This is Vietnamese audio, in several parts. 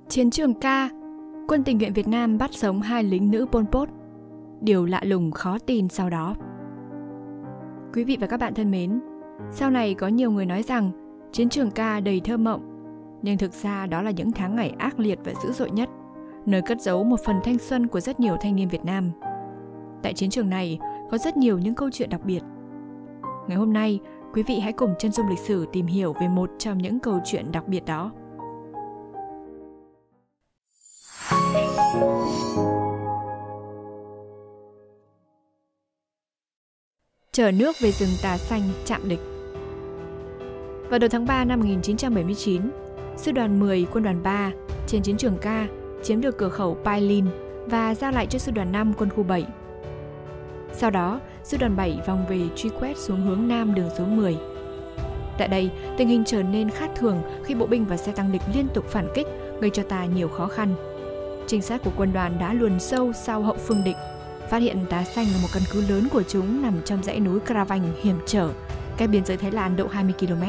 Chiến trường K, quân tình nguyện Việt Nam bắt sống 2 lính nữ Pol Pot. Điều lạ lùng khó tin sau đó. Quý vị và các bạn thân mến, sau này có nhiều người nói rằng chiến trường K đầy thơ mộng, nhưng thực ra đó là những tháng ngày ác liệt và dữ dội nhất, nơi cất giấu một phần thanh xuân của rất nhiều thanh niên Việt Nam. Tại chiến trường này có rất nhiều những câu chuyện đặc biệt. Ngày hôm nay, quý vị hãy cùng Chân Dung Lịch Sử tìm hiểu về một trong những câu chuyện đặc biệt đó. Chở nước về rừng Tà Xanh chạm địch. Vào đầu tháng 3 năm 1979, Sư đoàn 10 quân đoàn 3 trên chiến trường K chiếm được cửa khẩu Pailin và giao lại cho Sư đoàn 5 quân khu 7. Sau đó, Sư đoàn 7 vòng về truy quét xuống hướng Nam đường số 10. Tại đây, tình hình trở nên khác thường khi bộ binh và xe tăng địch liên tục phản kích, gây cho ta nhiều khó khăn. Trinh sát của quân đoàn đã luồn sâu sau hậu phương địch, phát hiện Tà Xanh là một căn cứ lớn của chúng nằm trong dãy núi Cra Vanh hiểm trở, cách biên giới Thái Lan độ 20 km.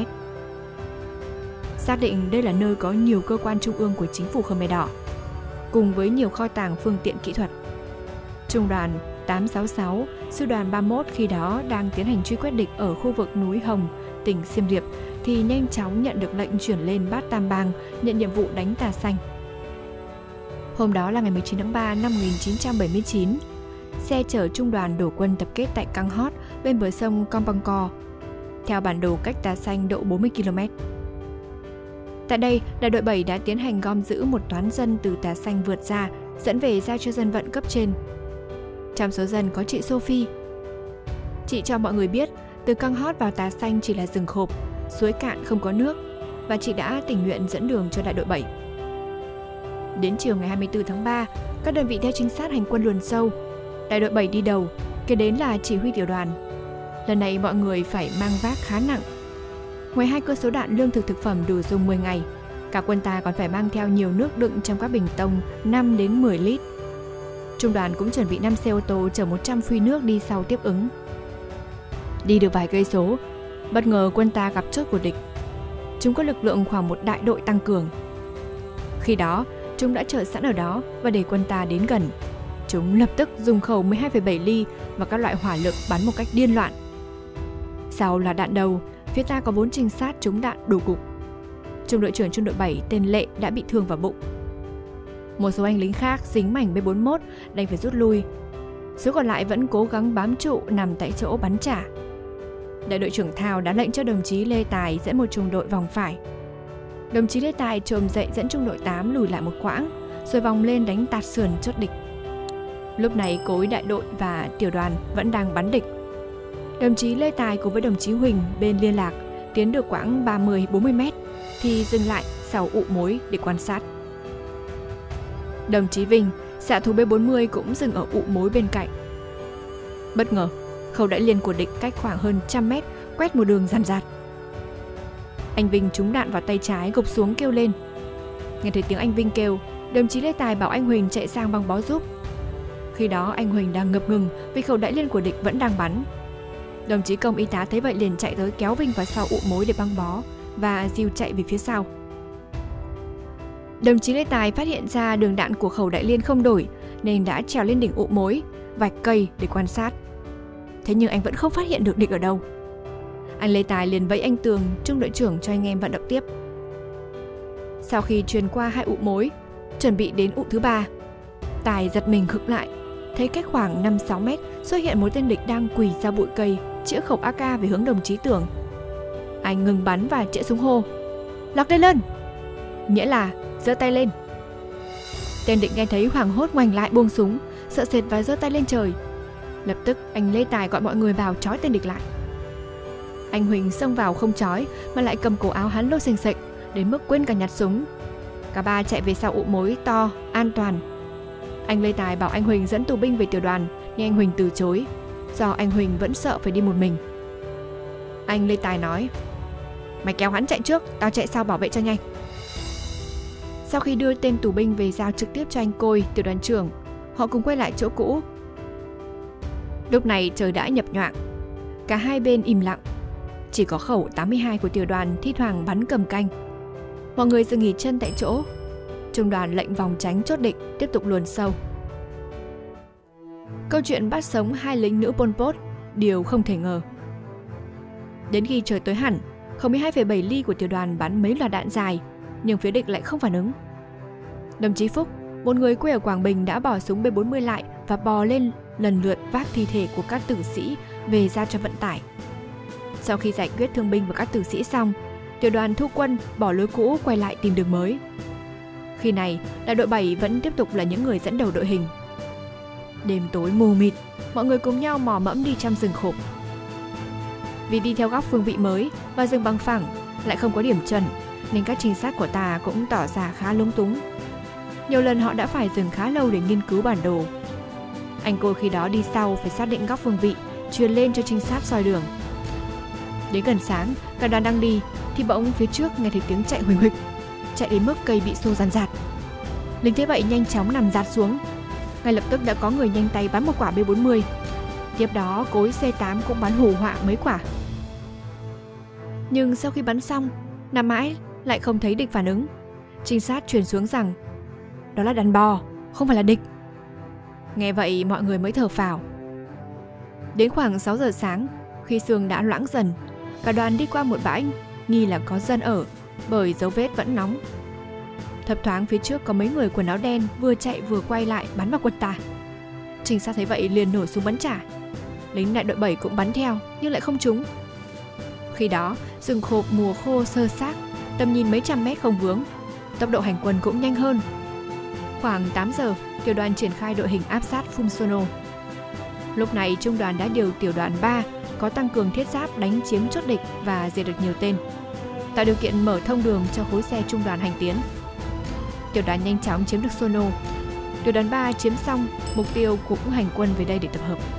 Xác định đây là nơi có nhiều cơ quan trung ương của chính phủ Khmer Đỏ, cùng với nhiều kho tàng phương tiện kỹ thuật. Trung đoàn 866, Sư đoàn 31 khi đó đang tiến hành truy quét địch ở khu vực núi Hồng, tỉnh Siem Reap, thì nhanh chóng nhận được lệnh chuyển lên Bát Tam Bang nhận nhiệm vụ đánh Tà Xanh. Hôm đó là ngày 19 tháng 3 năm 1979, xe chở trung đoàn đổ quân tập kết tại Căng Hót bên bờ sông Kompongko, theo bản đồ cách Tà Xanh độ 40 km. Tại đây, đại đội 7 đã tiến hành gom giữ một toán dân từ Tà Xanh vượt ra, dẫn về giao cho dân vận cấp trên. Trong số dân có chị Sophie. Chị cho mọi người biết, từ Căng Hót vào Tà Xanh chỉ là rừng khộp, suối cạn không có nước, và chị đã tình nguyện dẫn đường cho đại đội 7. Đến chiều ngày 24 tháng 3, các đơn vị theo trinh sát hành quân luồn sâu. Đại đội 7 đi đầu, kế đến là chỉ huy tiểu đoàn. Lần này mọi người phải mang vác khá nặng. Ngoài 2 cơ số đạn lương thực thực phẩm đủ dùng 10 ngày, cả quân ta còn phải mang theo nhiều nước đựng trong các bình tông 5 đến 10 lít. Trung đoàn cũng chuẩn bị 5 xe ô tô chở 100 phuy nước đi sau tiếp ứng. Đi được vài cây số, bất ngờ quân ta gặp chốt của địch. Chúng có lực lượng khoảng một đại đội tăng cường. Khi đó, chúng đã chờ sẵn ở đó và để quân ta đến gần. Chúng lập tức dùng khẩu 12,7 ly và các loại hỏa lực bắn một cách điên loạn. Sau là đạn đầu, phía ta có 4 trinh sát trúng đạn đổ gục. Trung đội trưởng trung đội 7 tên Lệ đã bị thương vào bụng. Một số anh lính khác dính mảnh B41 đành phải rút lui. Số còn lại vẫn cố gắng bám trụ nằm tại chỗ bắn trả. Đại đội trưởng Thao đã lệnh cho đồng chí Lê Tài dẫn một trung đội vòng phải. Đồng chí Lê Tài trồm dậy dẫn trung đội 8 lùi lại một quãng, rồi vòng lên đánh tạt sườn chốt địch. Lúc này cối đại đội và tiểu đoàn vẫn đang bắn địch. Đồng chí Lê Tài cùng với đồng chí Huỳnh bên liên lạc tiến được quãng 30-40 mét thì dừng lại sau ụ mối để quan sát. Đồng chí Vinh, xạ thủ B40 cũng dừng ở ụ mối bên cạnh. Bất ngờ, khẩu đại liên của địch cách khoảng hơn 100 mét quét một đường dàn dạt. Anh Vinh trúng đạn vào tay trái gục xuống kêu lên. Nghe thấy tiếng anh Vinh kêu, đồng chí Lê Tài bảo anh Huỳnh chạy sang băng bó giúp. Khi đó anh Huỳnh đang ngập ngừng vì khẩu đại liên của địch vẫn đang bắn. Đồng chí Công y tá thấy vậy liền chạy tới kéo Vinh vào sau ụ mối để băng bó và dìu chạy về phía sau. Đồng chí Lê Tài phát hiện ra đường đạn của khẩu đại liên không đổi nên đã trèo lên đỉnh ụ mối, vạch cây để quan sát. Thế nhưng anh vẫn không phát hiện được địch ở đâu. Anh Lê Tài liền vẫy anh Tường, trung đội trưởng cho anh em vận động tiếp. Sau khi truyền qua 2 ụ mối, chuẩn bị đến ụ thứ 3, Tài giật mình khựng lại, thấy cách khoảng 5-6 mét xuất hiện một tên địch đang quỳ ra bụi cây, chĩa khẩu AK về hướng đồng chí Tường. Anh ngừng bắn và chĩa súng hô: "Lọc tay lên!" Nghĩa là giơ tay lên. Tên địch nghe thấy hoảng hốt ngoảnh lại buông súng, sợ sệt và giơ tay lên trời. Lập tức anh Lê Tài gọi mọi người vào trói tên địch lại. Anh Huỳnh xông vào không trói mà lại cầm cổ áo hắn lôi xềnh xệch đến mức quên cả nhặt súng. Cả ba chạy về sau ụ mối to an toàn. Anh Lê Tài bảo anh Huỳnh dẫn tù binh về tiểu đoàn, nhưng anh Huỳnh từ chối, do anh Huỳnh vẫn sợ phải đi một mình. Anh Lê Tài nói: "Mày kéo hắn chạy trước, tao chạy sau bảo vệ cho nhanh." Sau khi đưa tên tù binh về giao trực tiếp cho anh Côi, tiểu đoàn trưởng, họ cùng quay lại chỗ cũ. Lúc này trời đã nhập nhoạng, cả hai bên im lặng. Chỉ có khẩu 82 của tiểu đoàn thi thoảng bắn cầm canh. Mọi người dừng nghỉ chân tại chỗ. trung đoàn lệnh vòng tránh chốt địch, tiếp tục luồn sâu. Câu chuyện bắt sống 2 lính nữ Pol Pot, điều không thể ngờ. Đến khi trời tối hẳn, không biết 2,7 ly của tiểu đoàn bắn mấy loạt đạn dài, nhưng phía địch lại không phản ứng. Đồng chí Phúc, một người quê ở Quảng Bình, đã bỏ súng B40 lại và bò lên lần lượt vác thi thể của các tử sĩ về ra cho vận tải. Sau khi giải quyết thương binh và các tử sĩ xong, tiểu đoàn thu quân bỏ lối cũ quay lại tìm đường mới. Khi này, đại đội 7 vẫn tiếp tục là những người dẫn đầu đội hình. Đêm tối mù mịt, mọi người cùng nhau mò mẫm đi trong rừng khộp. Vì đi theo góc phương vị mới và rừng bằng phẳng, lại không có điểm chuẩn, nên các trinh sát của ta cũng tỏ ra khá lúng túng. Nhiều lần họ đã phải dừng khá lâu để nghiên cứu bản đồ. Anh cô khi đó đi sau phải xác định góc phương vị, truyền lên cho trinh sát soi đường. Đến gần sáng, cả đoàn đang đi thì bỗng phía trước nghe thấy tiếng chạy huỳnh huỳnh, chạy đến mức cây bị xô ràn rạt. Lính thế vậy nhanh chóng nằm rạt xuống. Ngay lập tức đã có người nhanh tay bắn một quả B40. Tiếp đó cối C8 cũng bắn hù họa mấy quả. Nhưng sau khi bắn xong, nằm mãi lại không thấy địch phản ứng. Trinh sát truyền xuống rằng đó là đàn bò, không phải là địch. Nghe vậy mọi người mới thở phào. Đến khoảng 6 giờ sáng, khi sương đã loãng dần, cả đoàn đi qua một bãi nghi là có dân ở, bởi dấu vết vẫn nóng. Thấp thoáng phía trước có mấy người quần áo đen vừa chạy vừa quay lại bắn vào quân ta. Trinh sát thấy vậy liền nổ súng bắn trả. Lính đại đội 7 cũng bắn theo nhưng lại không trúng. Khi đó rừng khộp mùa khô sơ xác, tầm nhìn mấy trăm mét không vướng, tốc độ hành quân cũng nhanh hơn. Khoảng 8 giờ, tiểu đoàn triển khai đội hình áp sát Phumsono. Lúc này trung đoàn đã điều tiểu đoàn 3 có tăng cường thiết giáp đánh chiếm chốt địch và diệt được nhiều tên, tạo điều kiện mở thông đường cho khối xe trung đoàn hành tiến. Tiểu đoàn nhanh chóng chiếm được Sono. Tiểu đoàn 3 chiếm xong, mục tiêu cũng hành quân về đây để tập hợp.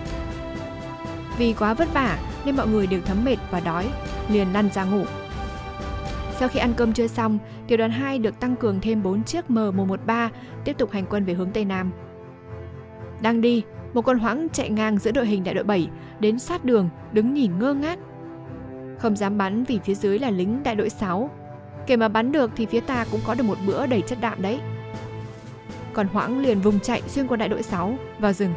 Vì quá vất vả nên mọi người đều thấm mệt và đói, liền lăn ra ngủ. Sau khi ăn cơm trưa xong, tiểu đoàn 2 được tăng cường thêm 4 chiếc M113 tiếp tục hành quân về hướng Tây Nam. Đang đi, một con hoãng chạy ngang giữa đội hình đại đội 7 đến sát đường, đứng nhìn ngơ ngác. Không dám bắn vì phía dưới là lính đại đội 6. Kể mà bắn được thì phía ta cũng có được một bữa đầy chất đạn đấy. Còn hoãng liền vùng chạy xuyên qua đại đội 6 vào rừng.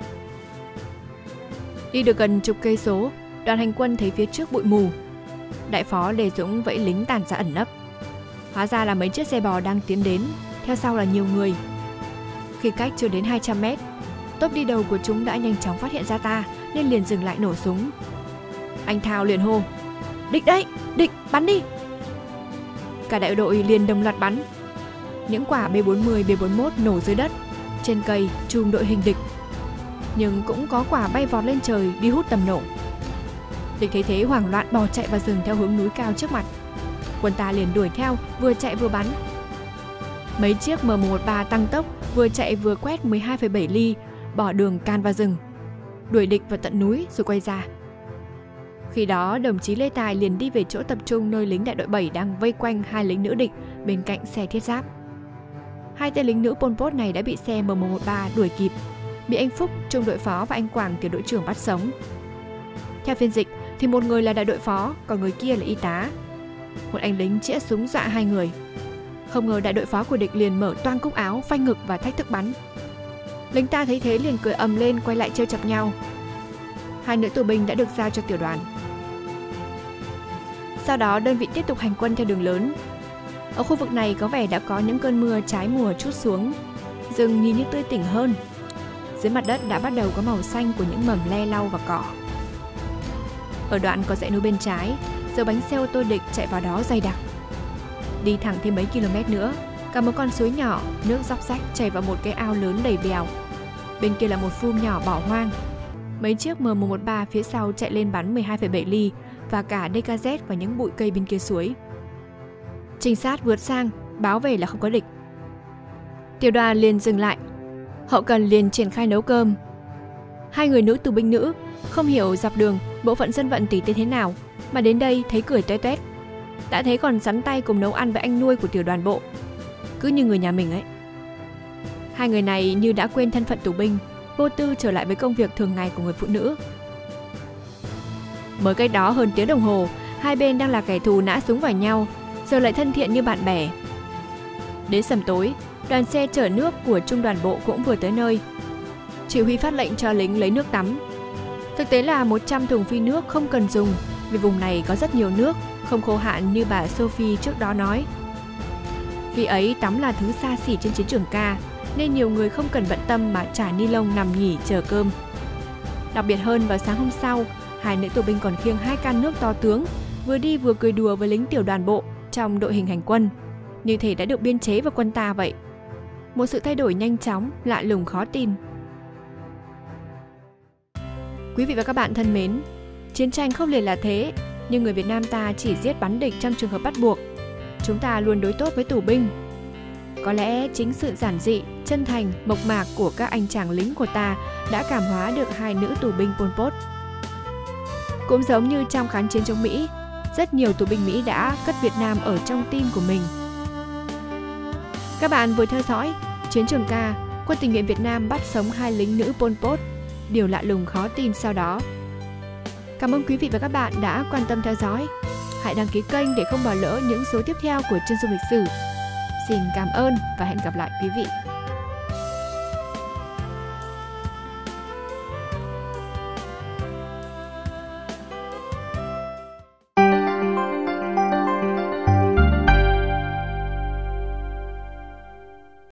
Đi được gần chục cây số, đoàn hành quân thấy phía trước bụi mù. Đại phó Lê Dũng vẫy lính tản ra ẩn nấp. Hóa ra là mấy chiếc xe bò đang tiến đến, theo sau là nhiều người. Khi cách chưa đến 200 mét, tốp đi đầu của chúng đã nhanh chóng phát hiện ra ta nên liền dừng lại nổ súng. Anh Thao liền hô: "Địch đấy, địch, bắn đi!" Cả đại đội liền đồng loạt bắn. Những quả B40, B41 nổ dưới đất, trên cây chùm đội hình địch. Nhưng cũng có quả bay vọt lên trời đi hút tầm nổ. Địch thấy thế hoảng loạn bò chạy vào rừng theo hướng núi cao trước mặt. Quân ta liền đuổi theo, vừa chạy vừa bắn. Mấy chiếc M113 tăng tốc, vừa chạy vừa quét 12,7 ly, bỏ đường can vào rừng, đuổi địch vào tận núi rồi quay ra. Khi đó, đồng chí Lê Tài liền đi về chỗ tập trung nơi lính đại đội 7 đang vây quanh 2 lính nữ địch bên cạnh xe thiết giáp. 2 tên lính nữ Pol Pot này đã bị xe M113 đuổi kịp, bị anh Phúc, trung đội phó và anh Quảng, tiểu đội trưởng bắt sống. Theo phiên dịch thì một người là đại đội phó, còn người kia là y tá. Một anh lính chĩa súng dọa 2 người. Không ngờ đại đội phó của địch liền mở toang cúc áo, phanh ngực và thách thức bắn. Lính ta thấy thế liền cười ầm lên, quay lại trêu chọc nhau. 2 nữ tù binh đã được giao cho tiểu đoàn. Sau đó đơn vị tiếp tục hành quân theo đường lớn. Ở khu vực này có vẻ đã có những cơn mưa trái mùa trút xuống, rừng nhìn như tươi tỉnh hơn. Dưới mặt đất đã bắt đầu có màu xanh của những mầm le lau và cỏ. Ở đoạn có dãy núi bên trái, dấu bánh xe ô tô địch chạy vào đó dày đặc. Đi thẳng thêm mấy km nữa, cả một con suối nhỏ, nước róc rách chảy vào một cái ao lớn đầy bèo. Bên kia là một phum nhỏ bỏ hoang. Mấy chiếc M113 phía sau chạy lên bắn 12,7 ly và cả DKZ vào những bụi cây bên kia suối. Trinh sát vượt sang, báo về là không có địch. Tiểu đoàn liền dừng lại. Hậu cần liền triển khai nấu cơm. 2 người nữ tù binh nữ, không hiểu dọc đường bộ phận dân vận tỉ tê thế nào mà đến đây thấy cười toe toét. Đã thấy còn sắn tay cùng nấu ăn với anh nuôi của tiểu đoàn bộ, cứ như người nhà mình ấy. 2 người này như đã quên thân phận tù binh, vô tư trở lại với công việc thường ngày của người phụ nữ. Mới cách đó hơn tiếng đồng hồ, hai bên đang là kẻ thù nã súng vào nhau, giờ lại thân thiện như bạn bè. Đến sầm tối, đoàn xe chở nước của trung đoàn bộ cũng vừa tới nơi. Chỉ huy phát lệnh cho lính lấy nước tắm. Thực tế là 100 thùng phi nước không cần dùng, vì vùng này có rất nhiều nước, không khô hạn như bà Sophie trước đó nói. Khi ấy tắm là thứ xa xỉ trên chiến trường K, nên nhiều người không cần bận tâm mà trải ni lông nằm nghỉ chờ cơm. Đặc biệt hơn, vào sáng hôm sau, 2 nữ tù binh còn khiêng 2 can nước to tướng, vừa đi vừa cười đùa với lính tiểu đoàn bộ trong đội hình hành quân, như thể đã được biên chế vào quân ta vậy. Một sự thay đổi nhanh chóng, lạ lùng khó tin. Quý vị và các bạn thân mến, chiến tranh khốc liệt là thế, nhưng người Việt Nam ta chỉ giết bắn địch trong trường hợp bắt buộc. Chúng ta luôn đối tốt với tù binh. Có lẽ chính sự giản dị, chân thành, mộc mạc của các anh chàng lính của ta đã cảm hóa được 2 nữ tù binh Pol Pot. Cũng giống như trong kháng chiến chống Mỹ, rất nhiều tù binh Mỹ đã cất Việt Nam ở trong tim của mình. Các bạn vừa theo dõi Chiến trường K, quân tình nguyện Việt Nam bắt sống 2 lính nữ Pol Pot, điều lạ lùng khó tin sau đó. Cảm ơn quý vị và các bạn đã quan tâm theo dõi. Hãy đăng ký kênh để không bỏ lỡ những số tiếp theo của Chân dung lịch sử. Xin cảm ơn và hẹn gặp lại quý vị.